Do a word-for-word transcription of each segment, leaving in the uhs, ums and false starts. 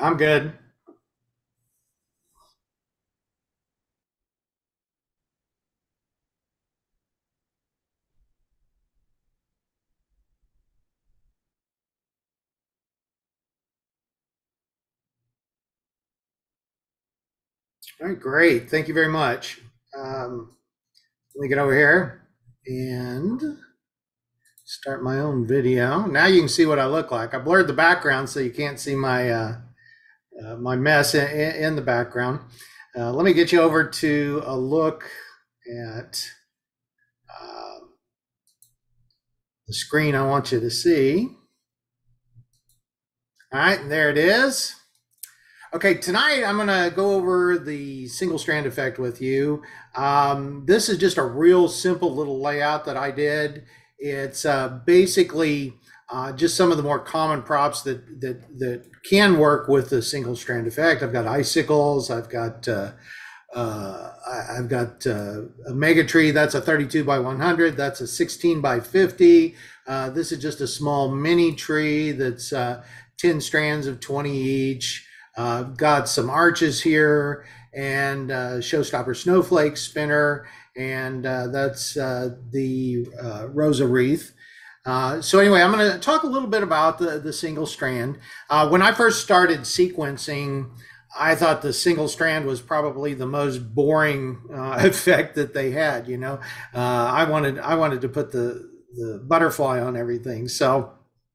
I'm good. All right, great. Thank you very much. Um, let me get over here and start my own video. Now you can see what I look like. I blurred the background so you can't see my uh, uh, my mess in, in the background. Uh, let me get you over to a look at uh, the screen I want you to see. All right, and there it is. Okay, tonight I'm going to go over the single strand effect with you. Um, this is just a real simple little layout that I did. It's uh, basically uh, just some of the more common props that, that, that can work with the single strand effect. I've got icicles, I've got uh, uh, I've got uh, a mega tree. That's a thirty-two by one hundred. That's a sixteen by fifty. Uh, this is just a small mini tree that's uh, ten strands of twenty each. Uh, got some arches here and uh, Showstopper snowflake spinner, and uh, that's uh, the uh, Rosa wreath. Uh, so anyway, I'm going to talk a little bit about the, the single strand. Uh, when I first started sequencing, I thought the single strand was probably the most boring uh, effect that they had. You know, uh, I wanted I wanted to put the the butterfly on everything. So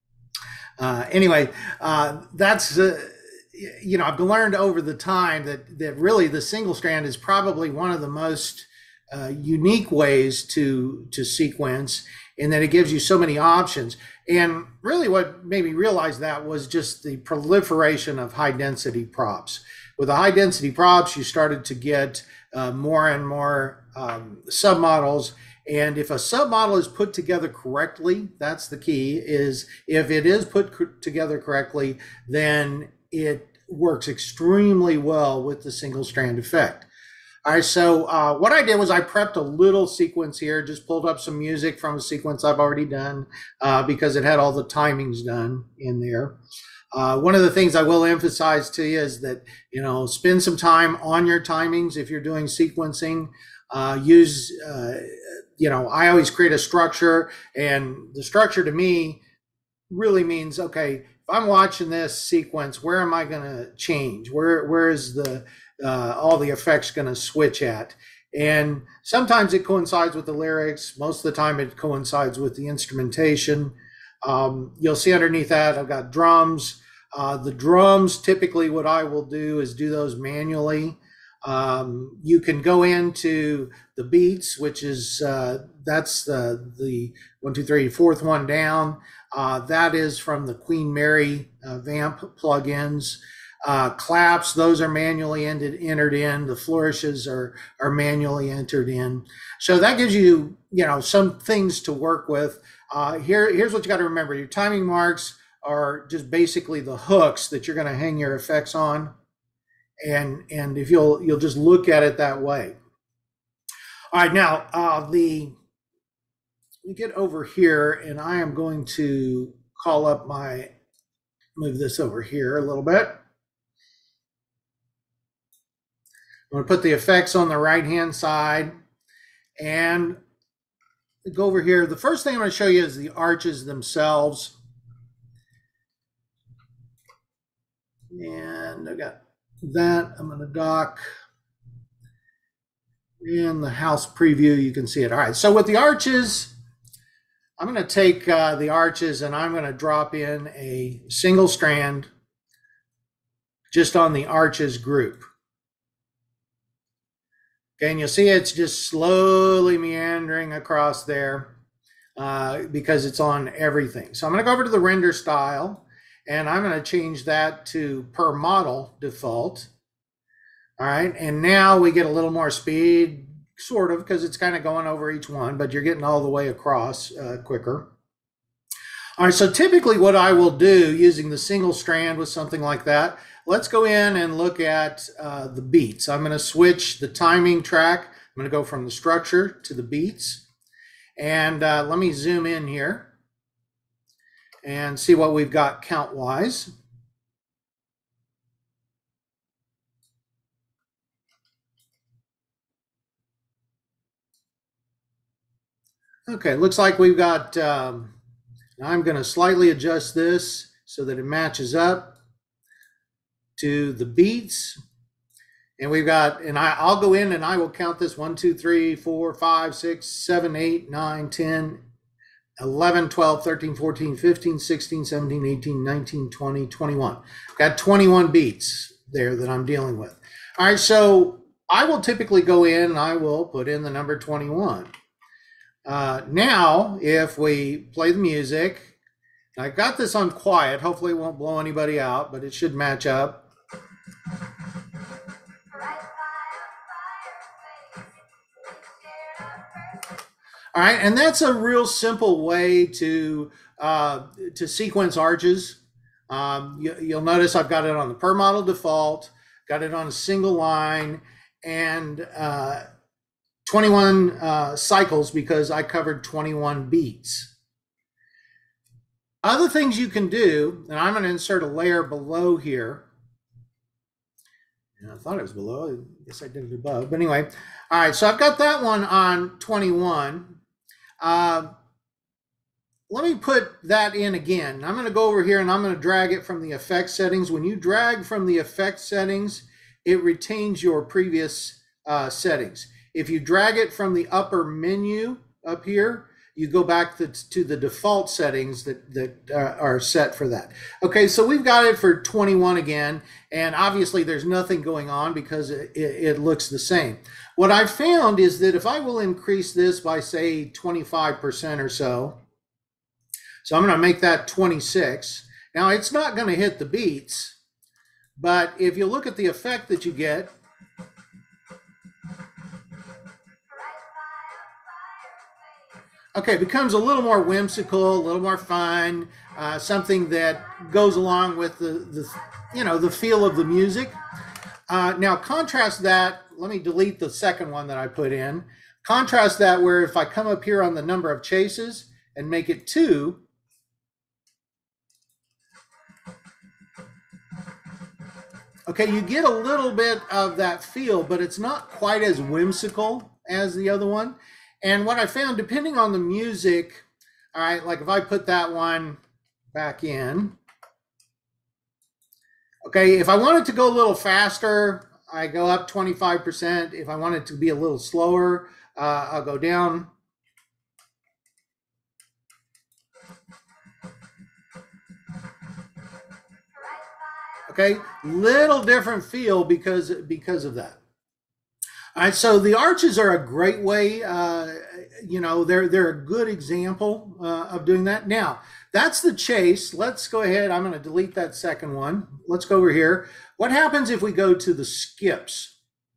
uh, anyway, uh, that's. Uh, you know, I've learned over the time that that really the single strand is probably one of the most uh, unique ways to to sequence, in that it gives you so many options. And really what made me realize that was just the proliferation of high density props. With the high density props, you started to get uh, more and more um, submodels. And if a submodel is put together correctly, that's the key, is if it is put together correctly, then it works extremely well with the single strand effect. All right, so uh, what I did was I prepped a little sequence here, just pulled up some music from a sequence I've already done uh, because it had all the timings done in there. Uh, one of the things I will emphasize to you is that, you know, spend some time on your timings if you're doing sequencing. Uh, use, uh, you know, I always create a structure, and the structure to me really means, okay, if I'm watching this sequence, where am I going to change? Where where is the uh, all the effects going to switch at? And sometimes it coincides with the lyrics. Most of the time it coincides with the instrumentation. Um, you'll see underneath that I've got drums. Uh, the drums, typically what I will do is do those manually. Um, you can go into the beats, which is uh, that's the the one, two, three, fourth one down. Uh, that is from the Queen Mary uh, vamp plugins. Uh, claps, those are manually entered, entered in. The flourishes are are manually entered in. So that gives you, you know, some things to work with. Uh, here, here's what you got to remember: your timing marks are just basically the hooks that you're going to hang your effects on. And and if you'll you'll just look at it that way. All right, now uh, the let me get over here, and I am going to call up my move this over here a little bit. I'm going to put the effects on the right hand side and go over here. The first thing I'm going to show you is the arches themselves, and I got that. I'm going to dock in the house preview. You can see it. All right, so with the arches, I'm going to take uh, the arches and I'm going to drop in a single strand just on the arches group. Okay, and you'll see it's just slowly meandering across there uh, because it's on everything. So I'm going to go over to the render style, and I'm going to change that to per model default. All right, and now we get a little more speed, sort of, because it's kind of going over each one, but you're getting all the way across uh, quicker. All right, so typically what I will do using the single strand with something like that, let's go in and look at uh, the beats. I'm going to switch the timing track. I'm going to go from the structure to the beats. And uh, let me zoom in here and see what we've got count-wise. Okay, looks like we've got, um, I'm going to slightly adjust this so that it matches up to the beats. And we've got, and I, I'll go in and I will count this one, two, three, four, five, six, seven, eight, nine, ten, eleven, twelve, thirteen, fourteen, fifteen, sixteen, seventeen, eighteen, nineteen, twenty, twenty-one. I've got twenty-one beats there that I'm dealing with. All right, so I will typically go in and I will put in the number twenty-one. Uh, now, if we play the music, I've got this on quiet. Hopefully it won't blow anybody out, but it should match up. All right, and that's a real simple way to uh, to sequence arches. Um, you, you'll notice I've got it on the per model default, got it on a single line, and uh, twenty-one uh, cycles because I covered twenty-one beats. Other things you can do, and I'm going to insert a layer below here. I thought it was below. I guess I did it above. But anyway, all right, so I've got that one on twenty-one. Uh, let me put that in again. I'm going to go over here and I'm going to drag it from the effect settings. When you drag from the effect settings, it retains your previous uh, settings. If you drag it from the upper menu up here, you go back to, to the default settings that, that uh, are set for that. Okay, so we've got it for twenty-one again, and obviously there's nothing going on because it, it, it looks the same. What I've found is that if I will increase this by, say, twenty-five percent or so, so I'm going to make that twenty-six. Now, it's not going to hit the beats, but if you look at the effect that you get, okay, it becomes a little more whimsical, a little more fun, uh, something that goes along with the, the, you know, the feel of the music. Uh, now, contrast that. Let me delete the second one that I put in. Contrast that where if I come up here on the number of chases and make it two, okay, you get a little bit of that feel, but it's not quite as whimsical as the other one. And what I found, depending on the music, all right, like if I put that one back in, okay, if I want it to go a little faster, I go up twenty-five percent. If I want it to be a little slower, uh, I'll go down. Okay, little different feel because, because of that. All right, so the arches are a great way, uh, you know, they're, they're a good example uh, of doing that. Now, that's the chase. Let's go ahead. I'm going to delete that second one. Let's go over here. What happens if we go to the skips?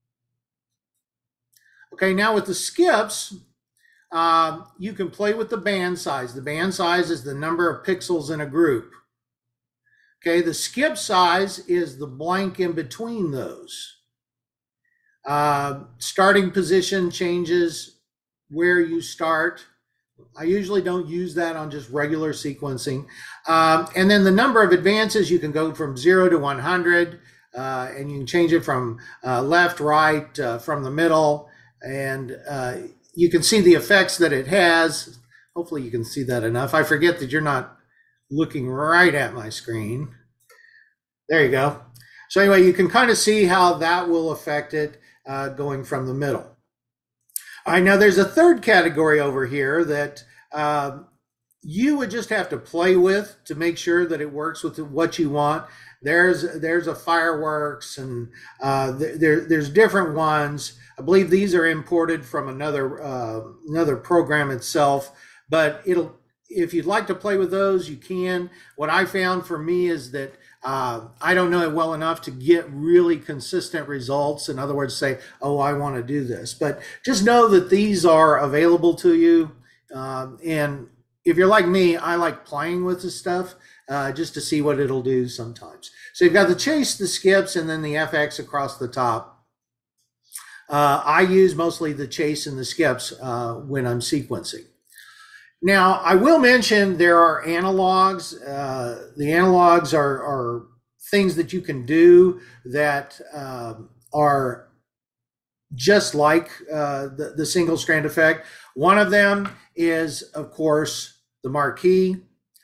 Okay, now with the skips, uh, you can play with the band size. The band size is the number of pixels in a group. Okay, the skip size is the blank in between those. Uh, starting position changes where you start. I usually don't use that on just regular sequencing. Um, and then the number of advances, you can go from zero to one hundred, uh, and you can change it from uh, left, right, uh, from the middle, and uh, you can see the effects that it has. Hopefully you can see that enough. I forget that you're not looking right at my screen. There you go. So anyway, you can kind of see how that will affect it uh, going from the middle. All right, now there's a third category over here that uh, you would just have to play with to make sure that it works with what you want. There's there's a fireworks, and uh, there there's different ones. I believe these are imported from another uh, another program itself, but it'll if you'd like to play with those, you can. What I found for me is that uh, I don't know it well enough to get really consistent results. In other words, say, oh, I want to do this. But just know that these are available to you. Um, and if you're like me, I like playing with this stuff uh, just to see what it'll do sometimes. So you've got the chase, the skips, and then the F X across the top. Uh, I use mostly the chase and the skips uh, when I'm sequencing. Now, I will mention there are analogs. Uh, the analogs are, are things that you can do that um, are just like uh, the, the single strand effect. One of them is, of course, the marquee.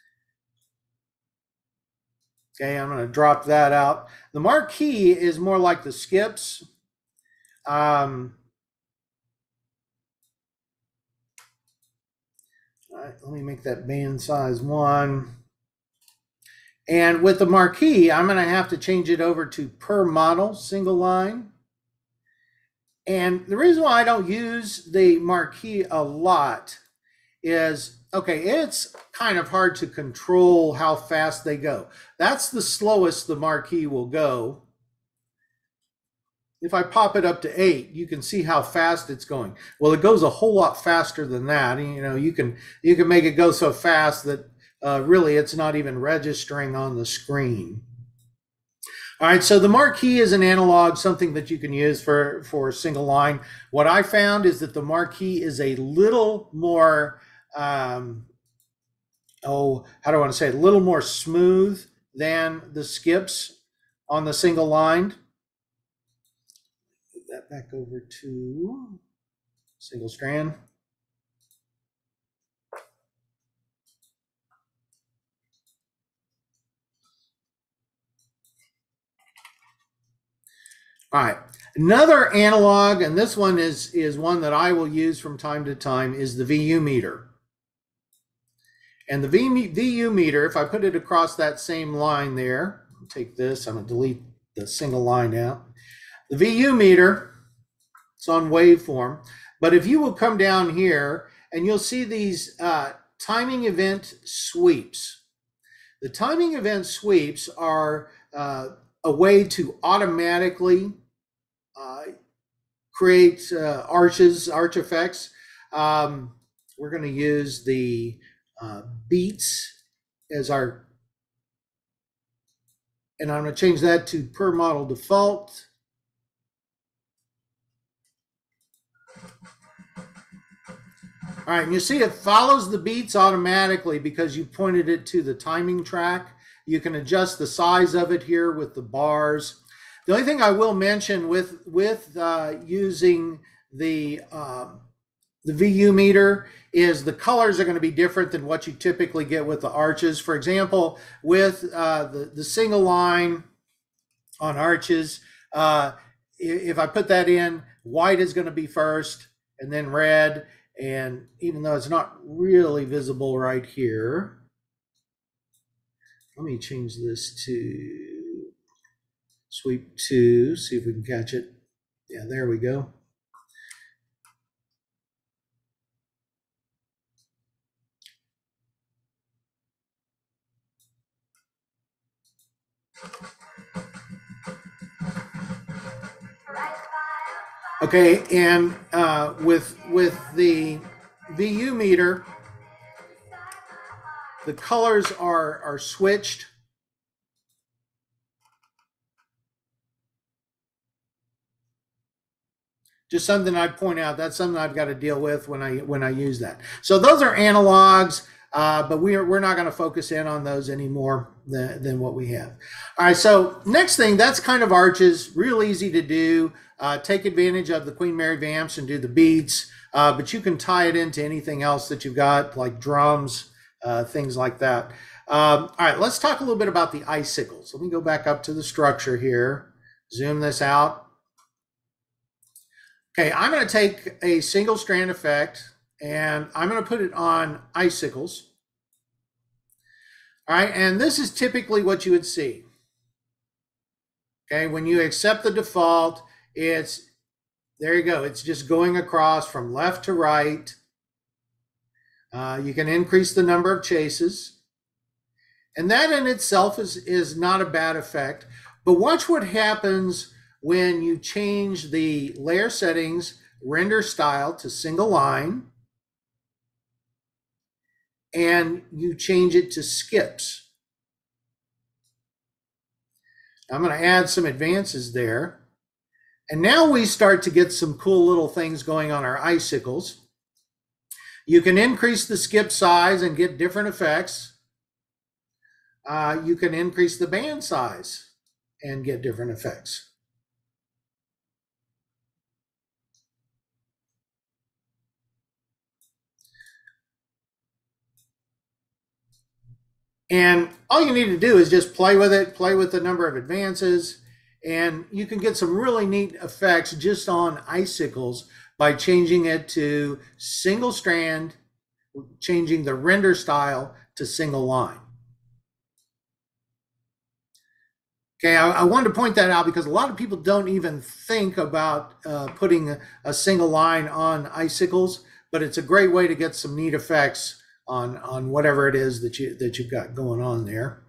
Okay, I'm going to drop that out. The marquee is more like the skips. Um, all right, let me make that band size one. And with the marquee, I'm going to have to change it over to per model, single line. And the reason why I don't use the marquee a lot is, okay, it's kind of hard to control how fast they go. That's the slowest the marquee will go. If I pop it up to eight, you can see how fast it's going. Well, it goes a whole lot faster than that. You know, you can you can make it go so fast that uh, really it's not even registering on the screen. All right, so the marquee is an analog, something that you can use for, for a single line. What I found is that the marquee is a little more, um, oh, how do I want to say it? A little more smooth than the skips on the single line. Put that back over to single strand. All right, another analog, and this one is, is one that I will use from time to time, is the V U meter. And the V U meter, if I put it across that same line there, I'll take this, I'm going to delete the single line out. The V U meter, it's on waveform, but if you will come down here and you'll see these uh, timing event sweeps. The timing event sweeps are uh, a way to automatically uh, create uh, arches, arch effects. Um, we're going to use the uh, beats as our, and I'm going to change that to per model default. All right, and you see it follows the beats automatically because you pointed it to the timing track. You can adjust the size of it here with the bars. The only thing I will mention with, with uh, using the, um, the V U meter is the colors are going to be different than what you typically get with the arches. For example, with uh, the, the single line on arches, uh, if I put that in, white is going to be first and then red. And even though it's not really visible right here, let me change this to sweep two, see if we can catch it. Yeah, there we go. Okay, and uh, with with the V U meter, the colors are are switched. Just something I'd point out. That's something I've got to deal with when I when I use that. So those are analogs, uh, but we're we're not going to focus in on those anymore than, than what we have. All right. So next thing, that's kind of arches, real easy to do. Uh, take advantage of the Queen Mary vamps and do the beats, uh, but you can tie it into anything else that you've got, like drums, uh, things like that. Um, all right, let's talk a little bit about the icicles. Let me go back up to the structure here, zoom this out. Okay, I'm going to take a single strand effect and I'm going to put it on icicles. All right, and this is typically what you would see. Okay, when you accept the default, it's, there you go. It's just going across from left to right. Uh, you can increase the number of chases. And that in itself is, is not a bad effect. But watch what happens when you change the layer settings, render style to single line, and you change it to skips. I'm going to add some advances there. And now we start to get some cool little things going on our icicles. You can increase the skip size and get different effects. Uh, you can increase the band size and get different effects. And all you need to do is just play with it, play with the number of advances, and you can get some really neat effects just on icicles by changing it to single strand, changing the render style to single line. Okay, I, I wanted to point that out because a lot of people don't even think about uh, putting a, a single line on icicles, but it's a great way to get some neat effects on, on whatever it is that, you, that you've got going on there.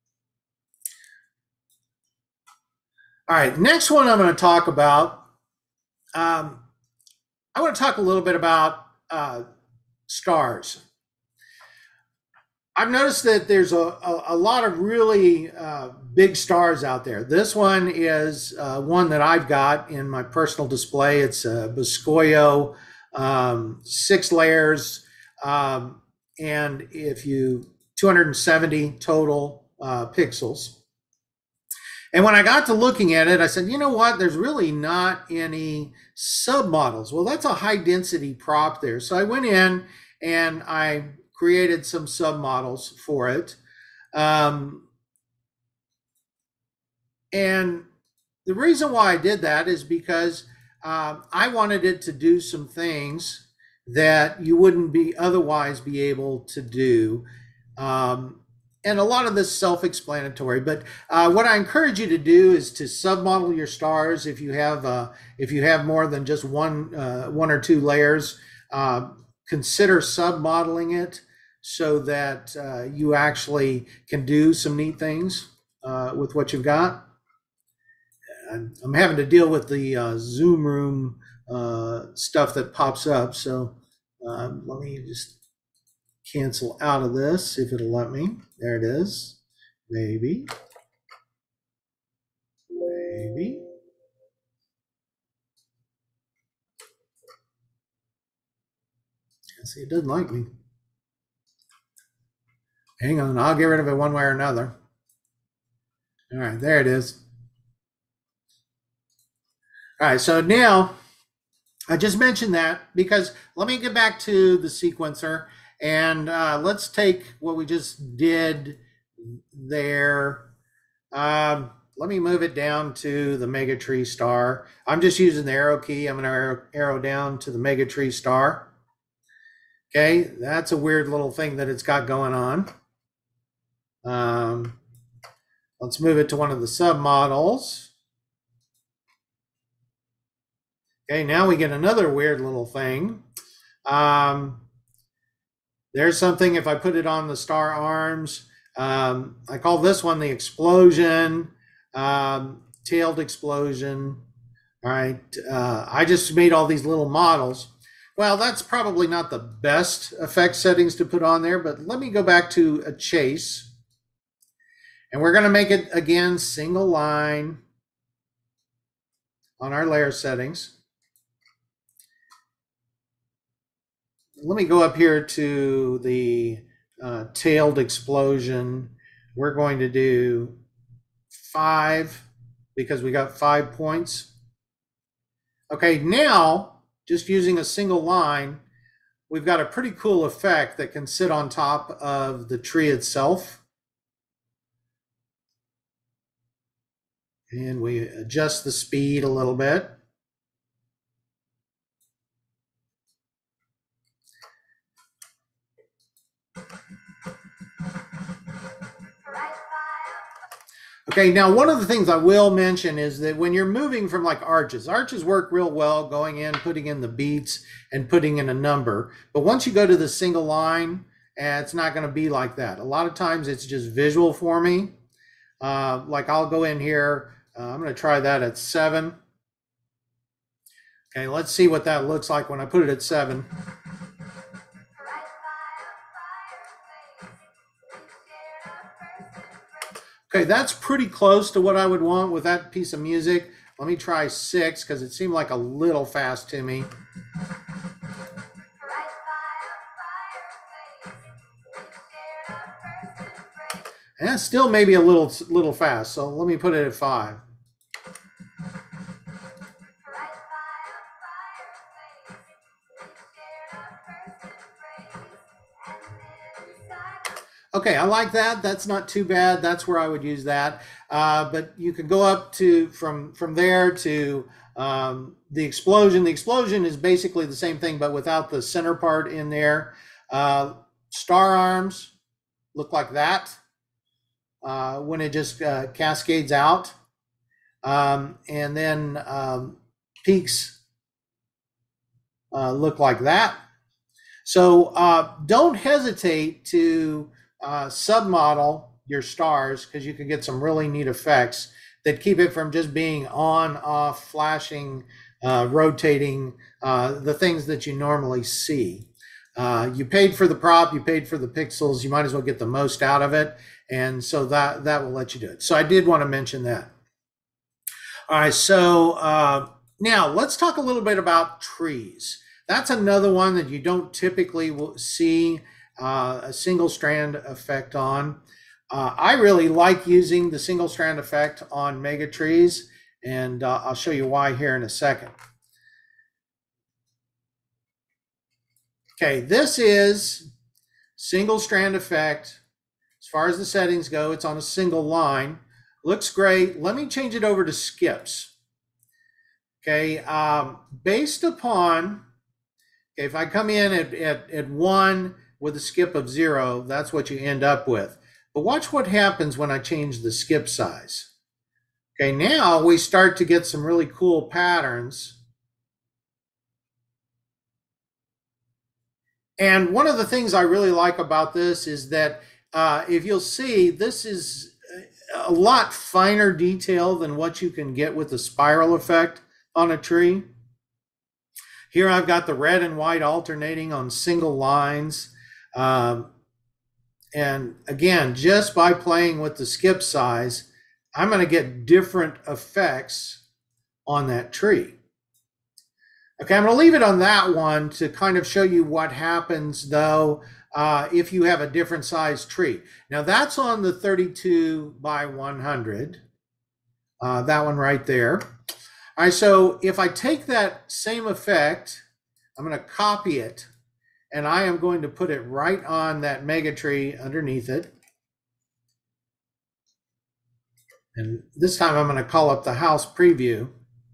All right, next one I'm going to talk about, um, I want to talk a little bit about uh, stars. I've noticed that there's a, a, a lot of really uh, big stars out there. This one is uh, one that I've got in my personal display. It's a Boscoyo, um, six layers, um, and if you two hundred seventy total uh, pixels. And when I got to looking at it, I said, you know what? There's really not any submodels. Well, that's a high density prop there. So I went in and I created some submodels for it. Um, and the reason why I did that is because um, I wanted it to do some things that you wouldn't be otherwise be able to do. Um, and a lot of this self-explanatory, but uh, what I encourage you to do is to submodel your stars if you have uh, if you have more than just one uh, one or two layers. Uh, consider submodeling it so that uh, you actually can do some neat things uh, with what you've got. I'm, I'm having to deal with the uh, Zoom room uh, stuff that pops up, so um, let me just cancel out of this if it'll let me. There it is. Maybe. Maybe. See, it doesn't like me. Hang on, I'll get rid of it one way or another. All right, there it is. All right, so now I just mentioned that because let me get back to the sequencer and uh, let's take what we just did there. Um, let me move it down to the mega tree star. I'm just using the arrow key. I'm going to arrow, arrow down to the mega tree star. Okay, that's a weird little thing that it's got going on. Um, let's move it to one of the submodels. Okay, now we get another weird little thing. Um, there's something, if I put it on the star arms, um, I call this one the explosion, um, tailed explosion. All right, uh, I just made all these little models. Well, that's probably not the best effect settings to put on there, but let me go back to a chase. And we're going to make it, again, single line on our layer settings. Let me go up here to the uh, tailed explosion. We're going to do five because we got five points. Okay, now, just using a single line, we've got a pretty cool effect that can sit on top of the tree itself. And we adjust the speed a little bit. Okay, now one of the things I will mention is that when you're moving from like arches, arches work real well going in, putting in the beats and putting in a number. But once you go to the single line, eh, it's not going to be like that. A lot of times it's just visual for me. Uh, like I'll go in here, uh, I'm going to try that at seven. Okay, let's see what that looks like when I put it at seven. Okay, that's pretty close to what I would want with that piece of music. Let me try six because it seemed like a little fast to me. And still maybe a little little fast, so let me put it at five. Okay, I like that. That's not too bad. That's where I would use that. Uh, but you could go up to from from there to um, the explosion. The explosion is basically the same thing, but without the center part in there. Uh, star arms look like that uh, when it just uh, cascades out. Um, and then um, peaks uh, look like that. So uh, don't hesitate to uh, submodel your stars because you can get some really neat effects that keep it from just being on, off, flashing, uh, rotating, uh, the things that you normally see. Uh, you paid for the prop, you paid for the pixels, you might as well get the most out of it. And so that, that will let you do it. So I did want to mention that. All right, so uh, now let's talk a little bit about trees. That's another one that you don't typically see uh, a single strand effect on. Uh, I really like using the single strand effect on mega trees, and uh, I'll show you why here in a second. Okay, this is single strand effect. As far as the settings go, it's on a single line. Looks great. Let me change it over to skips. Okay, um, based upon, okay, if I come in at, at, at one with a skip of zero, that's what you end up with. But watch what happens when I change the skip size. Okay, now we start to get some really cool patterns. And one of the things I really like about this is that uh, if you'll see, this is a lot finer detail than what you can get with the spiral effect on a tree. Here I've got the red and white alternating on single lines. Um, and again, just by playing with the skip size, I'm going to get different effects on that tree. Okay, I'm going to leave it on that one to kind of show you what happens though uh, if you have a different size tree. Now that's on the thirty-two by one hundred, uh, that one right there. All right, so if I take that same effect, I'm going to copy it, and I am going to put it right on that mega tree underneath it. And this time I'm going to call up the house preview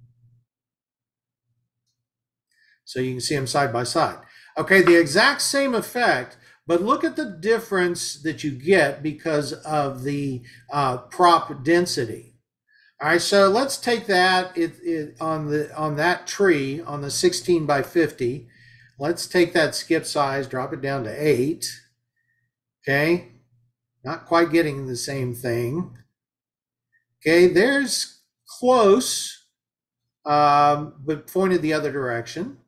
so you can see them side by side. Okay, the exact same effect, but look at the difference that you get because of the uh, prop density. All right, so let's take that it, it, on the on that tree on the sixteen by fifty. Let's take that skip size, drop it down to eight. Okay, not quite getting the same thing. Okay, there's close, um, but pointed the other direction.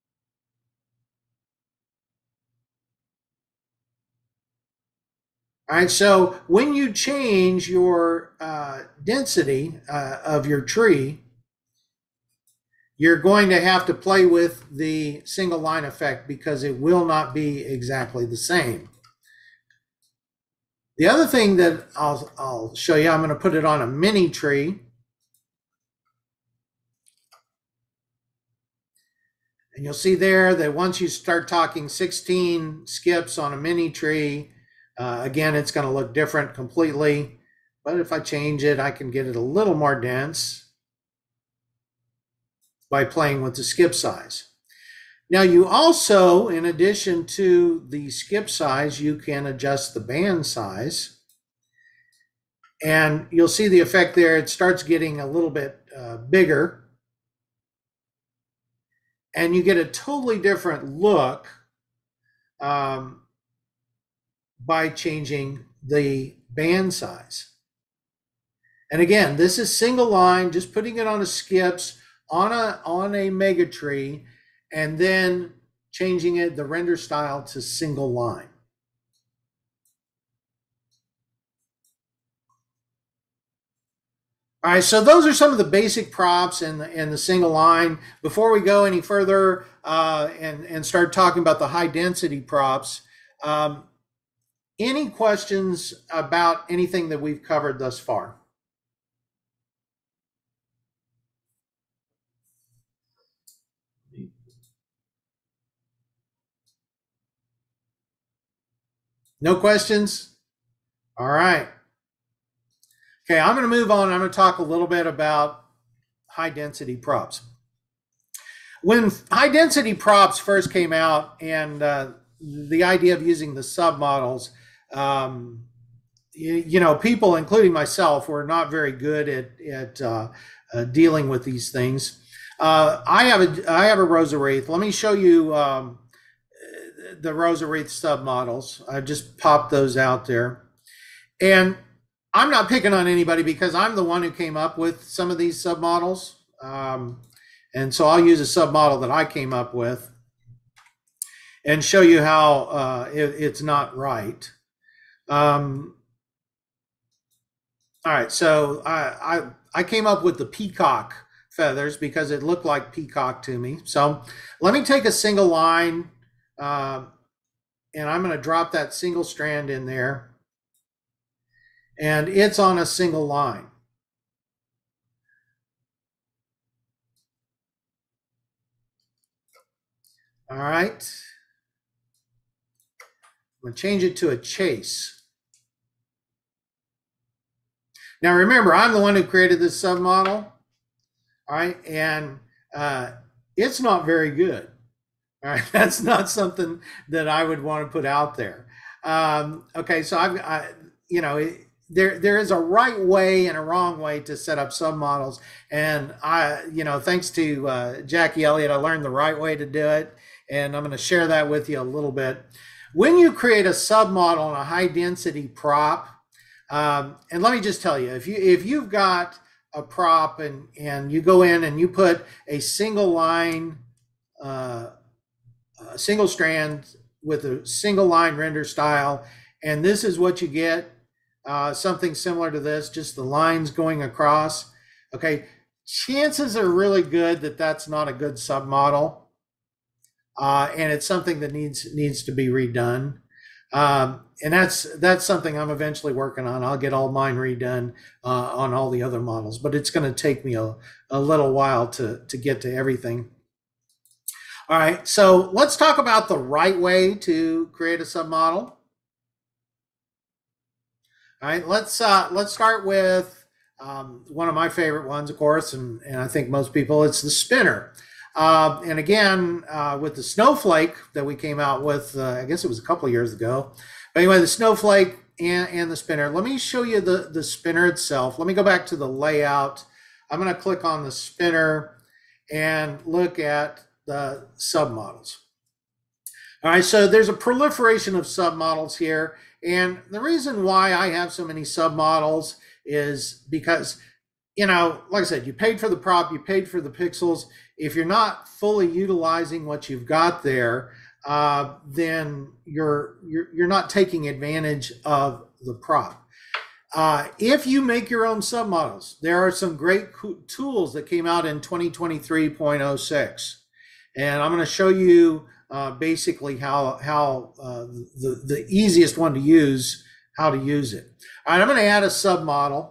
All right, so when you change your uh, density uh, of your tree, you're going to have to play with the single line effect because it will not be exactly the same. The other thing that I'll, I'll show you, I'm going to put it on a mini tree. And you'll see there that once you start talking sixteen skips on a mini tree, uh, again, it's going to look different completely. But if I change it, I can get it a little more dense by playing with the skip size. Now you also, in addition to the skip size, you can adjust the band size. And you'll see the effect there. It starts getting a little bit uh, bigger. And you get a totally different look um, by changing the band size. And again, this is single line, just putting it on a skips on a on a mega tree, and then changing it the render style to single line. All right, so those are some of the basic props and the, and the single line. Before we go any further uh, and, and start talking about the high density props, um, any questions about anything that we've covered thus far? No questions? All right. Okay, I'm going to move on. I'm going to talk a little bit about high density props. When high density props first came out, and uh, the idea of using the submodels, um, you, you know, people, including myself, were not very good at at uh, uh, dealing with these things. Uh, I have a I have a Rosa Wreath. Let me show you um, the Rosa Wreath submodels. I just popped those out there, and I'm not picking on anybody because I'm the one who came up with some of these submodels. Um, and so I'll use a submodel that I came up with and show you how uh, it, it's not right. Um, all right, so I, I, I came up with the peacock feathers because it looked like peacock to me. So let me take a single line uh, and I'm going to drop that single strand in there. And it's on a single line. All right. I'm going to change it to a chase. Now remember, I'm the one who created this submodel. All right, and uh, it's not very good. All right, that's not something that I would want to put out there. Um, okay, so I've, I, you know, it, there there is a right way and a wrong way to set up submodels, and I, you know, thanks to uh, Jackie Elliott, I learned the right way to do it, and I'm going to share that with you a little bit. When you create a submodel on a high density prop, um, and let me just tell you, if you if you've got a prop and and you go in and you put a single line, uh, a single strand with a single line render style, and this is what you get, uh, something similar to this, just the lines going across. Okay, chances are really good that that's not a good submodel. Uh, and it's something that needs needs to be redone, um, and that's that's something I'm eventually working on. I'll get all mine redone uh, on all the other models, but it's going to take me a, a little while to to get to everything. All right, so let's talk about the right way to create a submodel. All right, let's uh, let's start with um, one of my favorite ones, of course, and and I think most people, it's the spinner. Uh, and again, uh, with the snowflake that we came out with, uh, I guess it was a couple of years ago. But anyway, the snowflake and, and the spinner. Let me show you the, the spinner itself. Let me go back to the layout. I'm going to click on the spinner and look at the submodels. All right, so there's a proliferation of submodels here. And the reason why I have so many submodels is because, you know, like I said, you paid for the prop, you paid for the pixels. If you're not fully utilizing what you've got there, uh, then you're, you're you're not taking advantage of the prop. Uh, if you make your own submodels, there are some great tools that came out in twenty twenty-three point oh six, and I'm going to show you uh, basically how how uh, the the easiest one to use, how to use it. All right, I'm going to add a submodel.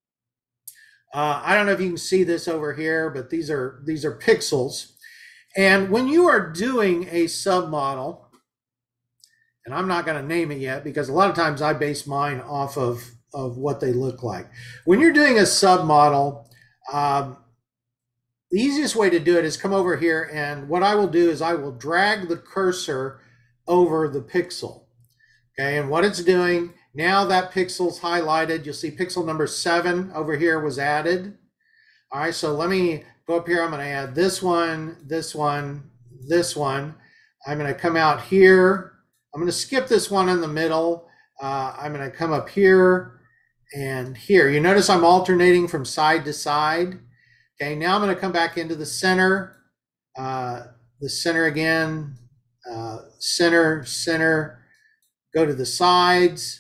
Uh, I don't know if you can see this over here, but these are these are pixels. And when you are doing a submodel, and I'm not going to name it yet because a lot of times I base mine off of, of what they look like. When you're doing a submodel, um, the easiest way to do it is come over here, and what I will do is I will drag the cursor over the pixel. Okay, and what it's doing, now that pixel's highlighted, you'll see pixel number seven over here was added. All right, so let me go up here. I'm going to add this one, this one, this one. I'm going to come out here. I'm going to skip this one in the middle. Uh, I'm going to come up here and here. You notice I'm alternating from side to side. Okay, now I'm going to come back into the center, uh, the center again, uh, center, center. Go to the sides.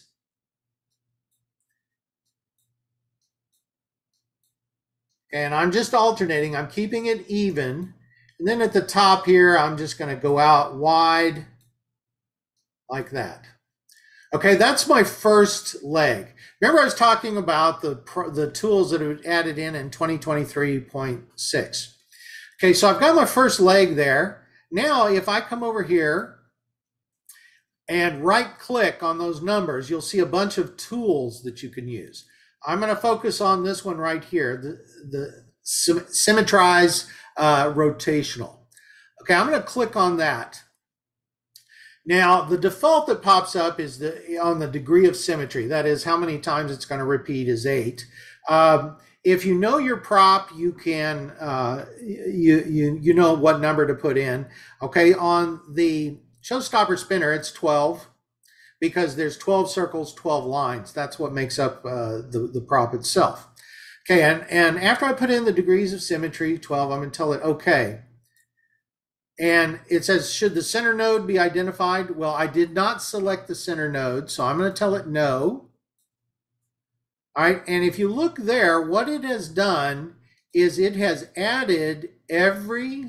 And I'm just alternating. I'm keeping it even. And then at the top here, I'm just going to go out wide like that. Okay, that's my first leg. Remember I was talking about the, the tools that are added in in twenty twenty-three point six. Okay, so I've got my first leg there. Now, if I come over here, and right click on those numbers, you'll see a bunch of tools that you can use. I'm going to focus on this one right here, the, the Symmetrize uh, Rotational. Okay, I'm going to click on that. Now, the default that pops up is the on the degree of symmetry. That is, how many times it's going to repeat is eight. Um, if you know your prop, you can uh, you you you know what number to put in. Okay, on the Showstopper spinner, it's twelve because there's twelve circles, twelve lines. That's what makes up uh, the the prop itself. Okay, and and after I put in the degrees of symmetry, twelve, I'm going to tell it okay. And it says, should the center node be identified? Well, I did not select the center node, so I'm going to tell it no. All right, and if you look there, what it has done is it has added every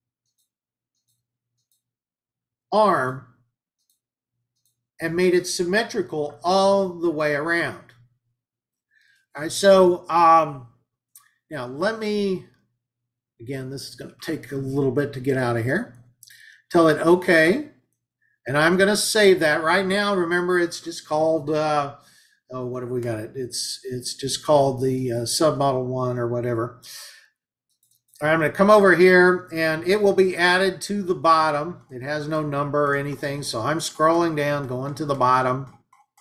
arm and made it symmetrical all the way around. All right, so um, now let me, again, this is going to take a little bit to get out of here. Tell it okay, and I'm going to save that right now. Remember, it's just called, uh, oh, what have we got it? It's it's just called the uh, submodel one or whatever. All right, I'm going to come over here, and it will be added to the bottom. It has no number or anything, so I'm scrolling down, going to the bottom.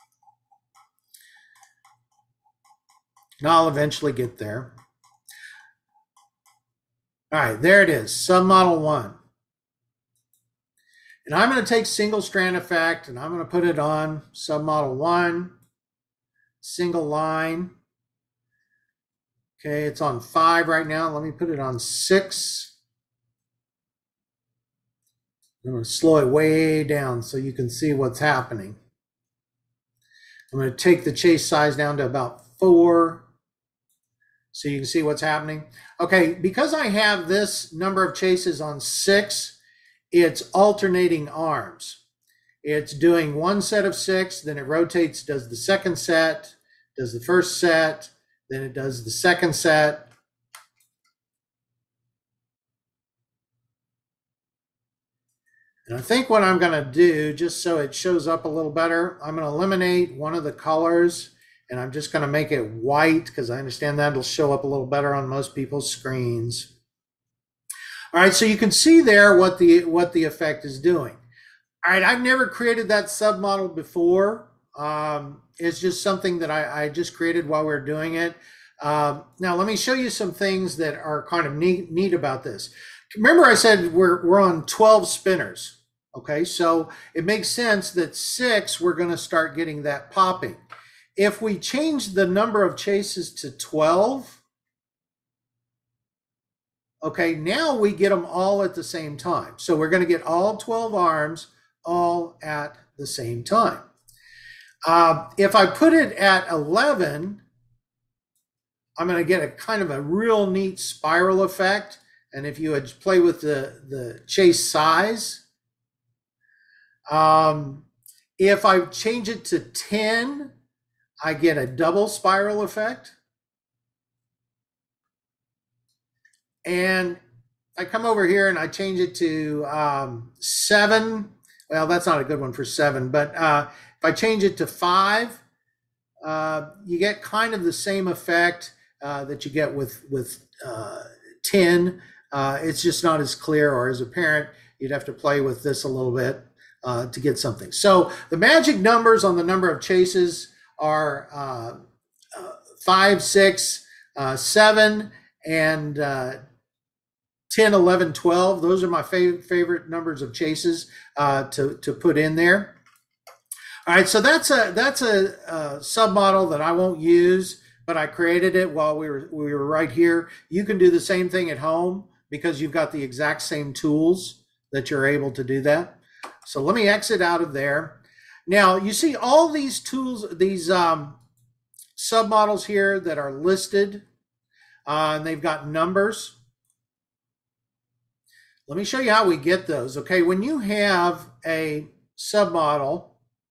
And I'll eventually get there. All right, there it is, submodel one. And I'm going to take single strand effect, and I'm going to put it on submodel one, single line. Okay, it's on five right now. Let me put it on six. I'm going to slow it way down so you can see what's happening. I'm going to take the chase size down to about four so you can see what's happening. Okay, because I have this number of chases on six, it's alternating arms. It's doing one set of six, then it rotates, does the second set, does the first set, then it does the second set. And I think what I'm going to do, just so it shows up a little better, I'm going to eliminate one of the colors, and I'm just going to make it white because I understand that it'll show up a little better on most people's screens. All right, so you can see there what the what the effect is doing. All right, I've never created that submodel before. Um, it's just something that I, I just created while we we're doing it. Um, now, let me show you some things that are kind of neat, neat about this. Remember I said we're, we're on twelve spinners, okay? So it makes sense that six, we're gonna start getting that popping. If we change the number of chases to twelve, okay, now we get them all at the same time. So we're gonna get all twelve arms all at the same time. Uh, if I put it at eleven, I'm going to get a kind of a real neat spiral effect. And if you would play with the, the chase size, um, if I change it to ten, I get a double spiral effect. And I come over here and I change it to um, seven. Well, that's not a good one for seven, but uh, if I change it to five, uh, you get kind of the same effect uh, that you get with, with uh, ten. Uh, it's just not as clear or as apparent. You'd have to play with this a little bit uh, to get something. So the magic numbers on the number of chases are uh, uh, five, six, uh, seven, and uh, ten, eleven, twelve. Those are my fav favorite numbers of chases uh, to, to put in there. All right, so that's a that's a, a submodel that I won't use, but I created it while we were we were right here. You can do the same thing at home because you've got the exact same tools that you're able to do that. So let me exit out of there. Now you see all these tools, these um, submodels here that are listed, uh, and they've got numbers. Let me show you how we get those. Okay, when you have a submodel,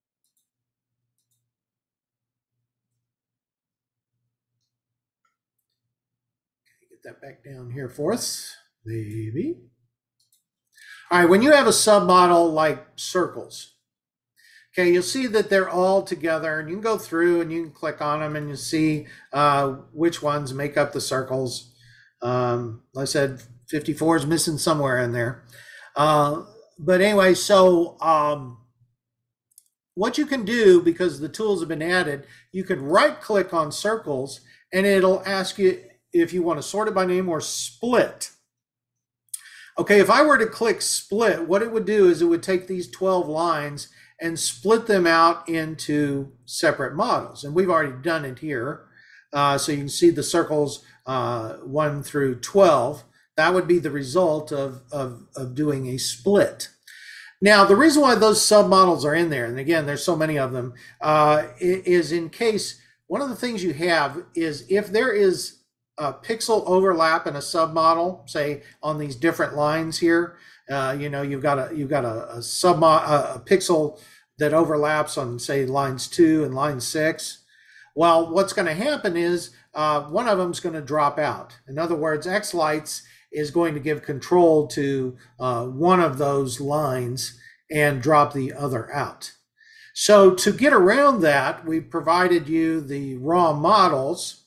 get that back down here for us, maybe. All right, when you have a submodel like circles, Okay, you'll see that they're all together, and you can go through and you can click on them and you see uh, which ones make up the circles. Um, like I said, fifty-four is missing somewhere in there. Uh, but anyway, so um, what you can do, because the tools have been added, you can right click on circles and it'll ask you if you want to sort it by name or split. Okay, if I were to click split, what it would do is it would take these twelve lines and split them out into separate models. And we've already done it here. Uh, so you can see the circles uh, one through twelve. That would be the result of, of, of doing a split. Now, the reason why those submodels are in there, and again, there's so many of them, uh, is in case one of the things you have is if there is a pixel overlap in a submodel, say on these different lines here, uh, you know, you've got a you've got a, a sub a pixel that overlaps on say lines two and line six. Well, what's going to happen is uh, one of them is going to drop out. In other words, xLights is going to give control to uh, one of those lines and drop the other out. So to get around that, we've provided you the raw models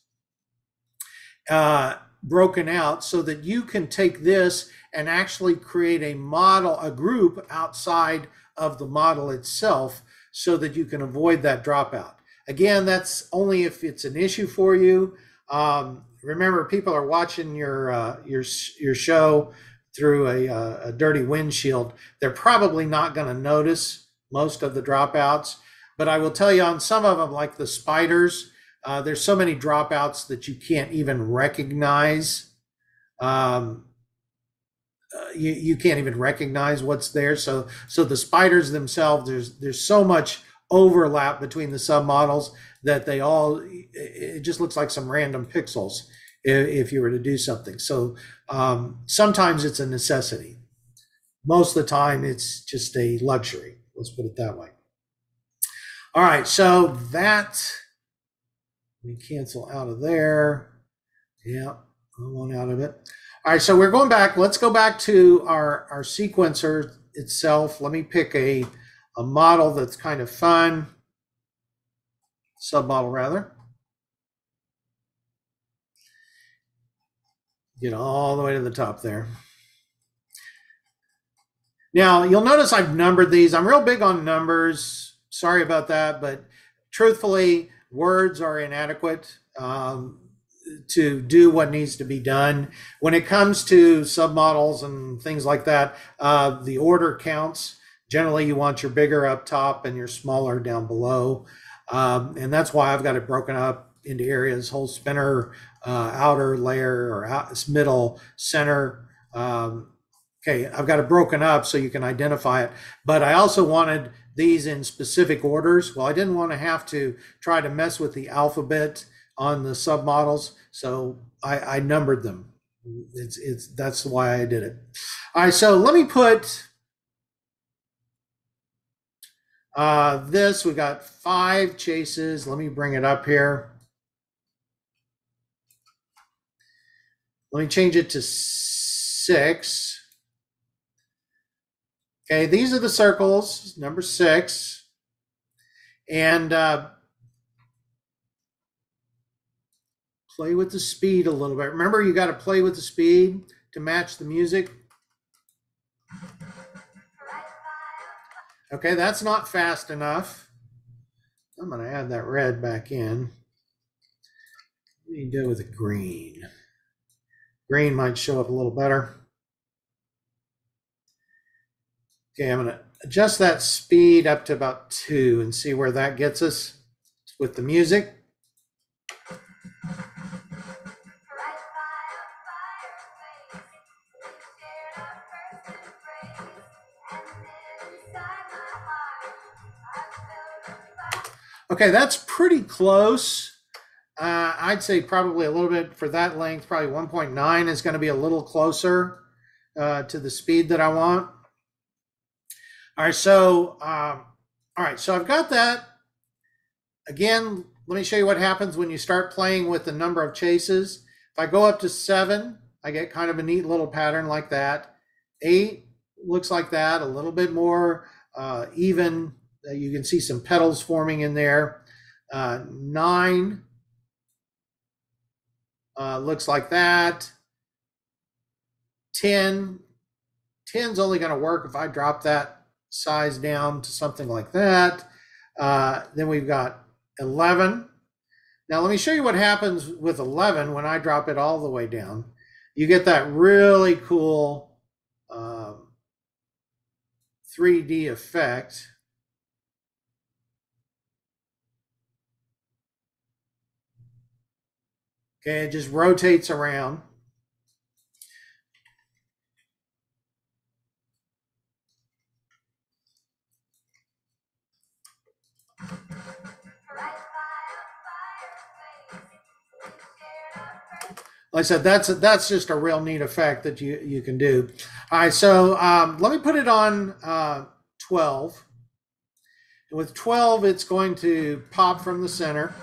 uh, broken out so that you can take this and actually create a model, a group outside of the model itself so that you can avoid that dropout. Again, that's only if it's an issue for you. Um, remember, people are watching your uh, your your show through a, a dirty windshield. They're probably not going to notice most of the dropouts, but I will tell you on some of them, like the spiders, uh, there's so many dropouts that you can't even recognize. Um, uh, you you can't even recognize what's there. So so the spiders themselves, there's there's so much overlap between the submodels that they all, it just looks like some random pixels if you were to do something. So um, sometimes it's a necessity. Most of the time it's just a luxury. Let's put it that way. All right, so that, we cancel out of there. Yeah, I want out of it. All right, so we're going back. Let's go back to our, our sequencer itself. Let me pick a, a model that's kind of fun, submodel rather. Get all the way to the top there. Now, you'll notice I've numbered these. I'm real big on numbers. Sorry about that, but truthfully, words are inadequate um, to do what needs to be done. When it comes to submodels and things like that, uh, the order counts. Generally, you want your bigger up top and your smaller down below. Um, and that's why I've got it broken up into areas: whole spinner, uh, outer layer, or out, middle, center. Um, okay, I've got it broken up so you can identify it. But I also wanted these in specific orders. Well, I didn't want to have to try to mess with the alphabet on the submodels, so I, I numbered them. It's it's that's why I did it. All right, so let me put uh, this. We got five chases. Let me bring it up here. Let me change it to six. Okay, these are the circles, number six. And uh, play with the speed a little bit. Remember, you got to play with the speed to match the music. Okay, that's not fast enough. I'm going to add that red back in. What do you do with the green? Green might show up a little better. Okay, I'm going to adjust that speed up to about two and see where that gets us with the music. Okay, that's pretty close. Uh, I'd say probably a little bit for that length, probably one point nine is going to be a little closer uh, to the speed that I want. All right, so um, all right, so I've got that. Again, let me show you what happens when you start playing with the number of chases. If I go up to seven, I get kind of a neat little pattern like that. Eight looks like that, a little bit more uh, even you can see some petals forming in there. Uh, nine uh, looks like that. ten, ten's only going to work if I drop that size down to something like that. Uh, then we've got eleven. Now let me show you what happens with eleven when I drop it all the way down. You get that really cool um, three D effect. Okay, it just rotates around. Like I said, that's that's just a real neat effect that you you can do. All right, so um, let me put it on uh, twelve. And with twelve, it's going to pop from the center.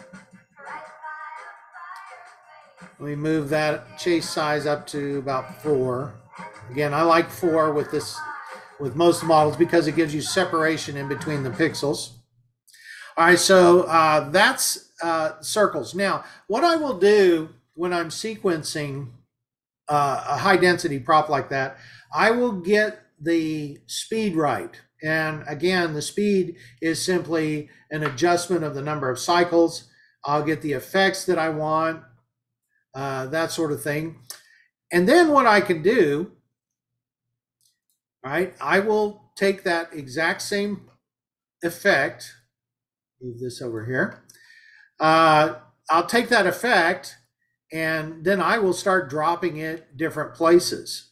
Let me move that chase size up to about four. Again, I like four with this with most models because it gives you separation in between the pixels. All right, so uh, that's uh, circles. Now, what I will do when I'm sequencing uh, a high density prop like that, I will get the speed right. And again, the speed is simply an adjustment of the number of cycles. I'll get the effects that I want, uh, that sort of thing. And then what I can do, right, I will take that exact same effect, move this over here. Uh, I'll take that effect and then I will start dropping it different places.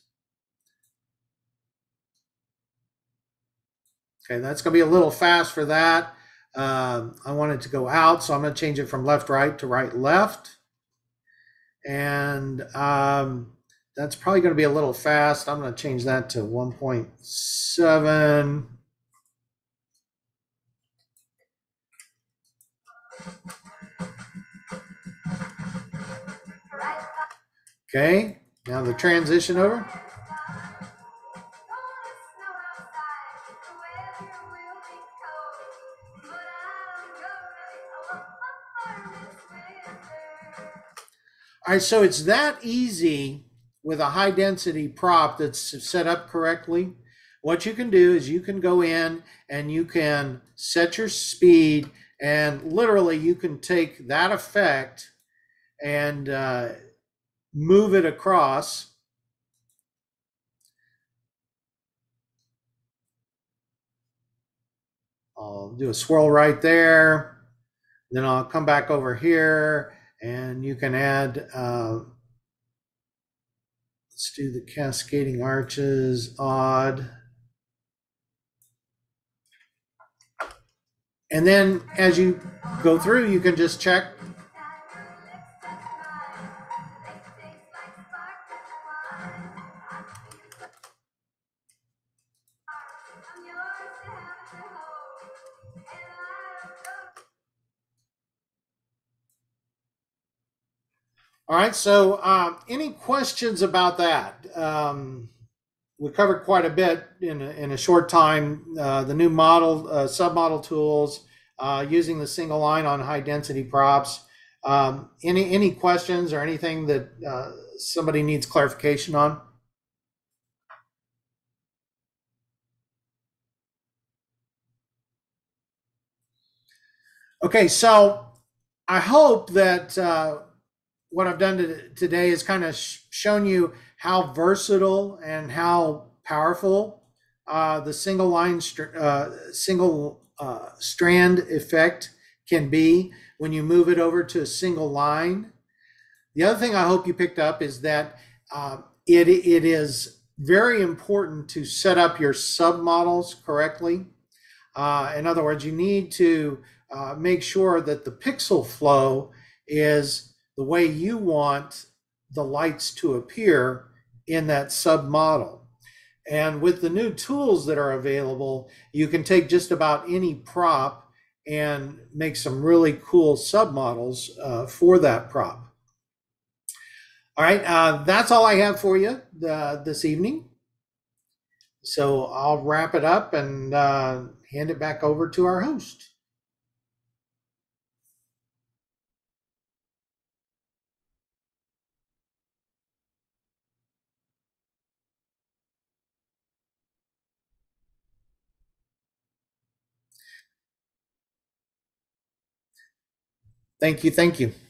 Okay, that's going to be a little fast for that. Um, I want it to go out, so I'm going to change it from left, right to right, left. And um, that's probably going to be a little fast. I'm going to change that to one point seven. Okay, now the transition over. All right, so it's that easy with a high density prop that's set up correctly. What you can do is you can go in and you can set your speed, and literally you can take that effect and uh, move it across. I'll do a swirl right there. Then I'll come back over here and you can add, uh, let's do the cascading arches, odd. And then as you go through, you can just check. All right, so um, any questions about that? Um, we covered quite a bit in a, in a short time. Uh, the new model, uh, submodel tools, uh, using the single line on high density props. Um, any any questions or anything that uh, somebody needs clarification on? Okay, so I hope that uh, what I've done to, today is kind of sh shown you how versatile and how powerful uh, the single line, uh, single uh, strand effect can be when you move it over to a single line. The other thing I hope you picked up is that uh, it, it is very important to set up your submodels correctly. Uh, in other words, you need to uh, make sure that the pixel flow is the way you want the lights to appear in that submodel. And with the new tools that are available, you can take just about any prop and make some really cool submodels uh, for that prop. All right, uh, that's all I have for you uh, this evening. So I'll wrap it up and uh, hand it back over to our host. Thank you. Thank you.